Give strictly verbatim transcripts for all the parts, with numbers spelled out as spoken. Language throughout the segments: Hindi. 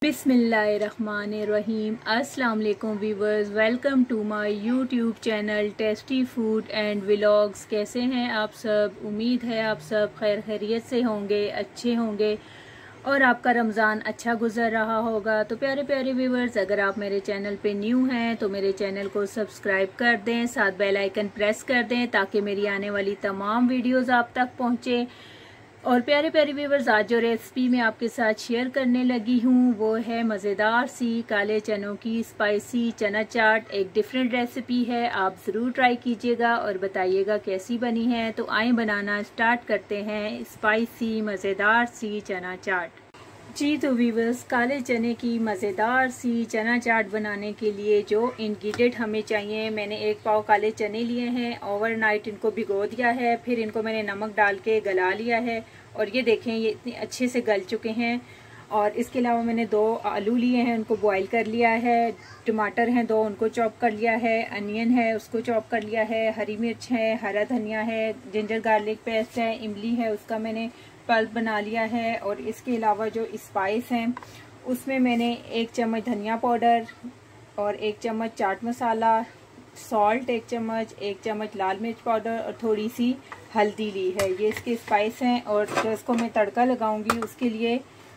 बिस्मिल्लाहिर्रहमानिर्रहीम। अस्सलाम वालेकुम viewers, welcome to my YouTube channel tasty food and vlogs. कैसे हैं आप सब? उम्मीद है आप सब खैर खैरियत से होंगे, अच्छे होंगे और आपका रमज़ान अच्छा गुजर रहा होगा। तो प्यारे प्यारे व्यूवर्स, अगर आप मेरे चैनल पे न्यू हैं तो मेरे चैनल को सब्सक्राइब कर दें, साथ बेल आइकन प्रेस कर दें ताकि मेरी आने वाली तमाम वीडियोज़ आप तक पहुँचे। और प्यारे प्यारे व्यूवर्स, आज जो रेसिपी मैं आपके साथ शेयर करने लगी हूँ वो है मज़ेदार सी काले चनों की स्पाइसी चना चाट। एक डिफरेंट रेसिपी है, आप ज़रूर ट्राई कीजिएगा और बताइएगा कैसी बनी है। तो आए बनाना स्टार्ट करते हैं स्पाइसी मज़ेदार सी चना चाट। जी तो व्यूवर्स, काले चने की मज़ेदार सी चना चाट बनाने के लिए जो इंग्रेडिएंट हमें चाहिए, मैंने एक पाव काले चने लिए हैं, ओवरनाइट इनको भिगो दिया है, फिर इनको मैंने नमक डाल के गला लिया है और ये देखें ये इतने अच्छे से गल चुके हैं। और इसके अलावा मैंने दो आलू लिए हैं, उनको बॉईल कर लिया है, टमाटर हैं दो, उनको चॉप कर लिया है, अनियन है उसको चॉप कर लिया है, हरी मिर्च है, हरा धनिया है, जिंजर गार्लिक पेस्ट है, इमली है उसका मैंने पल्प बना लिया है। और इसके अलावा जो स्पाइस हैं उसमें मैंने एक चम्मच धनिया पाउडर और एक चम्मच चाट मसाला, सॉल्ट एक चम्मच, एक चम्मच लाल मिर्च पाउडर और थोड़ी सी हल्दी ली है। ये इसके स्पाइस हैं। और जो इसको मैं तड़का लगाऊंगी उसके लिए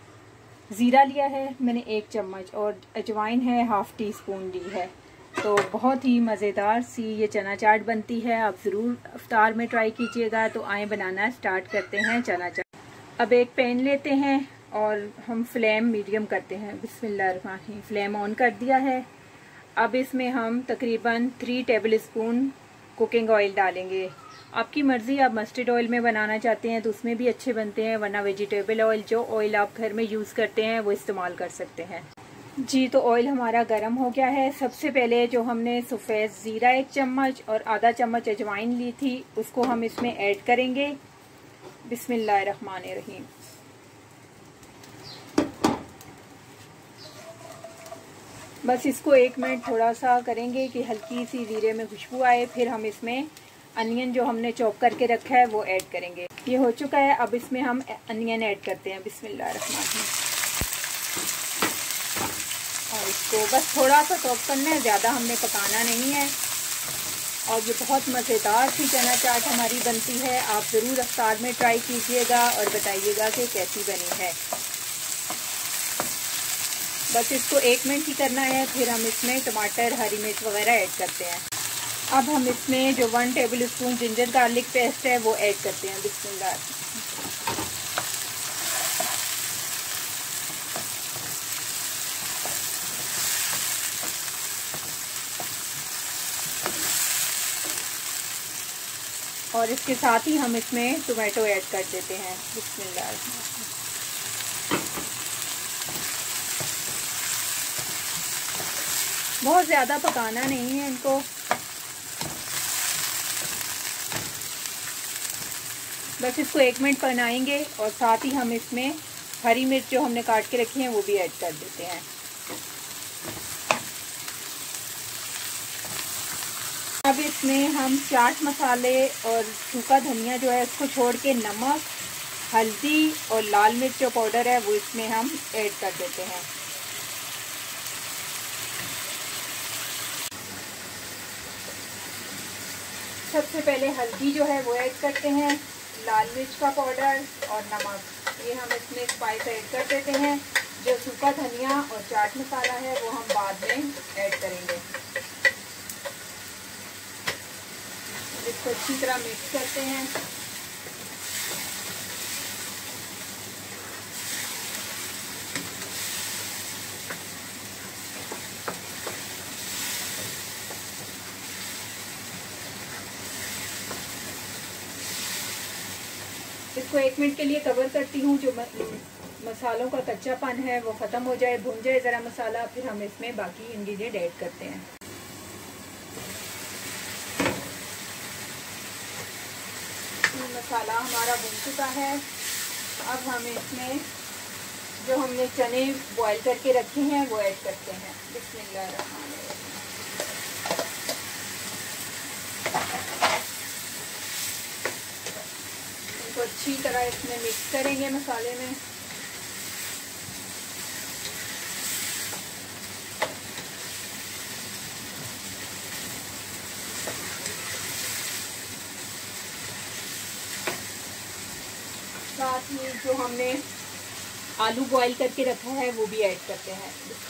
ज़ीरा लिया है मैंने एक चम्मच और अजवाइन है हाफ़ टी स्पून ली है। तो बहुत ही मज़ेदार सी ये चना चाट बनती है, आप ज़रूर इफ्तार में ट्राई कीजिएगा। तो आए बनाना स्टार्ट करते हैं चना चाट। अब एक पैन लेते हैं और हम फ्लेम मीडियम करते हैं। बिस्मिल्लाहिर्रहमानिर्रहीम। फ्लेम ऑन कर दिया है। अब इसमें हम तकरीबन three tablespoon cooking oil डालेंगे। आपकी मर्ज़ी, आप मस्टर्ड ऑयल में बनाना चाहते हैं तो उसमें भी अच्छे बनते हैं, वरना वेजिटेबल ऑयल जो ऑयल आप घर में यूज़ करते हैं वो इस्तेमाल कर सकते हैं। जी तो ऑयल हमारा गर्म हो गया है। सबसे पहले जो हमने सफ़ेद ज़ीरा एक चम्मच और आधा चम्मच अजवाइन ली थी उसको हम इसमें ऐड करेंगे। बिस्मिल्लाहिर्रहमानिर्रहीम। बस इसको एक मिनट थोड़ा सा करेंगे कि हल्की सी ज़ीरे में खुशबू आए, फिर हम इसमें अनियन जो हमने चॉप करके रखा है वो ऐड करेंगे। ये हो चुका है, अब इसमें हम अनियन ऐड करते हैं। बिस्मिल्लाहिर्रहमानिर्रहीम। और इसको बस थोड़ा सा चॉप करना है, ज़्यादा हमने पकाना नहीं है। और ये बहुत मज़ेदार सी चना चाट हमारी बनती है, आप ज़रूर इफ्तार में ट्राई कीजिएगा और बताइएगा कि कैसी बनी है। बस इसको एक मिनट ही करना है, फिर हम इसमें टमाटर हरी मिर्च वगैरह ऐड करते हैं। अब हम इसमें जो one tablespoon ginger garlic paste है वो ऐड करते हैं। बिस्मिल्लाह। और इसके साथ ही हम इसमें टोमेटो ऐड कर देते हैं। बिस्मिल्लाह। बहुत ज़्यादा पकाना नहीं है इनको, बस इसको एक मिनट बनाएंगे और साथ ही हम इसमें हरी मिर्च जो हमने काट के रखी है वो भी ऐड कर देते हैं। अब इसमें हम चाट मसाले और सूखा धनिया जो है उसको छोड़ के नमक, हल्दी और लाल मिर्च जो पाउडर है वो इसमें हम ऐड कर देते हैं। सबसे पहले हल्दी जो है वो ऐड करते हैं, लाल मिर्च का पाउडर और नमक, ये हम इसमें स्पाइस ऐड कर देते हैं। जो सूखा धनिया और चाट मसाला है वो हम बाद में ऐड करेंगे। इसको अच्छी तरह मिक्स करते हैं। इसको एक मिनट के लिए कवर करती हूँ, जो मसालों का कच्चापन है वो ख़त्म हो जाए, भुन जाए ज़रा मसाला, फिर हम इसमें बाकी इंग्रेडिएंट ऐड करते हैं। मसाला हमारा भुन चुका है। अब हम इसमें जो हमने चने बॉईल करके रखे हैं वो ऐड करते हैं। बिस्मिल्लाहिर्रहमानिर्रहीम। इनको अच्छी तरह इसमें मिक्स करेंगे मसाले में। जो हमने आलू बॉईल करके रखा है वो भी ऐड करते हैं।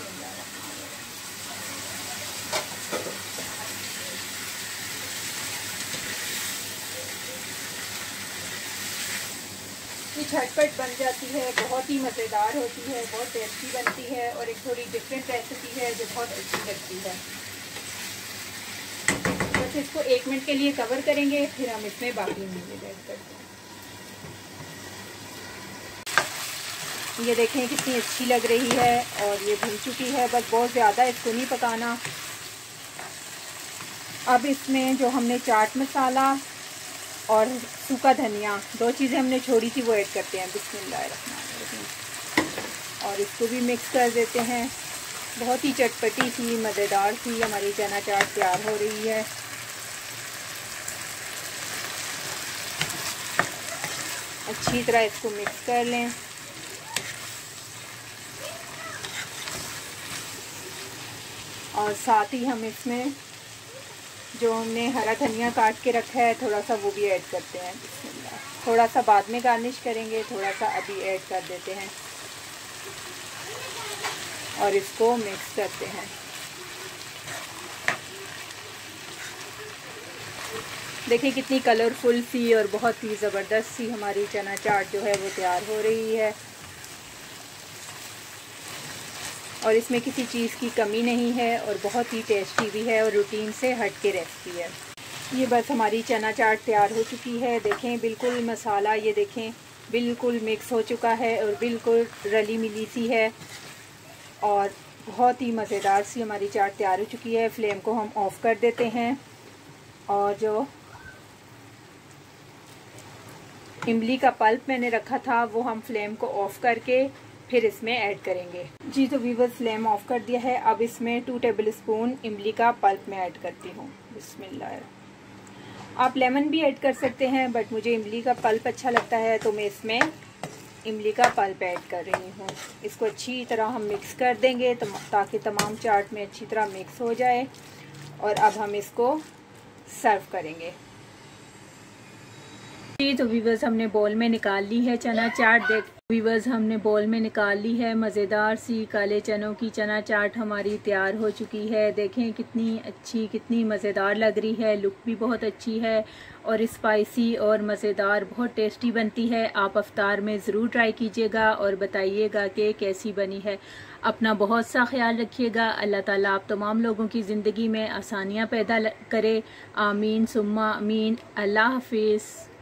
ये झटपट बन जाती है, बहुत ही मज़ेदार होती है, बहुत टेस्टी बनती है और एक थोड़ी डिफरेंट रेसिपी है जो बहुत अच्छी लगती है। बस इसको एक मिनट के लिए कवर करेंगे, फिर हम इसमें बाकी इंग्रेडिएंट ऐड करते हैं। ये देखें कितनी अच्छी लग रही है और ये भून चुकी है, बस बहुत ज़्यादा इसको नहीं पकाना। अब इसमें जो हमने चाट मसाला और सूखा धनिया, दो चीज़ें हमने छोड़ी थी, वो ऐड करते हैं। बिस्मिल्लाहिर्रहमानिर्रहीम। और इसको भी मिक्स कर देते हैं। बहुत ही चटपटी सी मज़ेदार सी हमारी चना चाट तैयार हो रही है। अच्छी तरह इसको मिक्स कर लें। और साथ ही हम इसमें जो हमने हरा धनिया काट के रखा है थोड़ा सा, वो भी ऐड करते हैं। बिस्मिल्लाह। थोड़ा सा बाद में गार्निश करेंगे, थोड़ा सा अभी ऐड कर देते हैं और इसको मिक्स करते हैं। देखिए कितनी कलरफुल सी और बहुत ही ज़बरदस्त सी हमारी चना चाट जो है वो तैयार हो रही है और इसमें किसी चीज़ की कमी नहीं है और बहुत ही टेस्टी भी है और रूटीन से हट के रेसिपी है। ये बस हमारी चना चाट तैयार हो चुकी है। देखें बिल्कुल मसाला, ये देखें बिल्कुल मिक्स हो चुका है और बिल्कुल रली मिली सी है और बहुत ही मज़ेदार सी हमारी चाट तैयार हो चुकी है। फ्लेम को हम ऑफ़ कर देते हैं और जो इमली का पल्प मैंने रखा था वो हम फ्लेम को ऑफ़ करके फिर इसमें ऐड करेंगे। जी तो वीवर्स, फ्लेम ऑफ कर दिया है। अब इसमें टू टेबल स्पून इमली का पल्प मैं ऐड करती हूँ। बिस्मिल्लाह। आप लेमन भी ऐड कर सकते हैं, बट मुझे इमली का पल्प अच्छा लगता है तो मैं इसमें इमली का पल्प ऐड कर रही हूँ। इसको अच्छी तरह हम मिक्स कर देंगे तो ताकि तमाम चाट में अच्छी तरह मिक्स हो जाए। और अब हम इसको सर्व करेंगे। जी तो वीवर्स, हमने बोल में निकाल ली है चना चाट। देख वीवर्स, हमने बोल में निकाल ली है मज़ेदार सी काले चनों की चना चाट हमारी तैयार हो चुकी है। देखें कितनी अच्छी, कितनी मज़ेदार लग रही है, लुक भी बहुत अच्छी है और स्पाइसी और मज़ेदार, बहुत टेस्टी बनती है। आप अफ्तार में ज़रूर ट्राई कीजिएगा और बताइएगा कि कैसी बनी है। अपना बहुत सा ख्याल रखिएगा। अल्लाह ताला आप तमाम लोगों की ज़िंदगी में आसानियाँ पैदा करे। आमीन सुम्मा आमीन। अल्लाह हाफिज़।